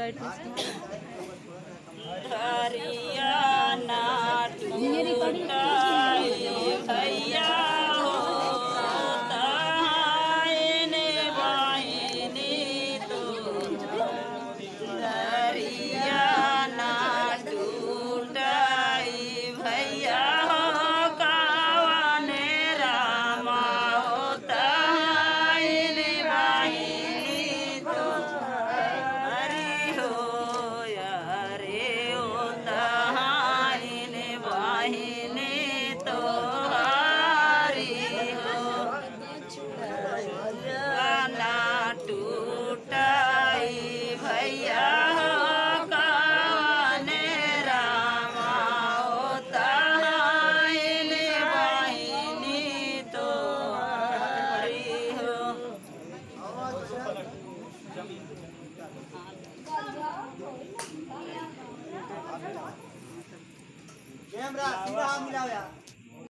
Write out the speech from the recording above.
हरियाणा टूटाई भैया हो ताने वाहिनी तो हरियाणा टूटाई भैया हो कावने रामा हो ताने वाहिनी तो हरि हो यारे हो ताने वाहिनी तो हरि हो ना टूटाई भैया हो कावने रामा हो ताने वाहिनी तो हरि हो कैमरा सीधा मिलाओ यार।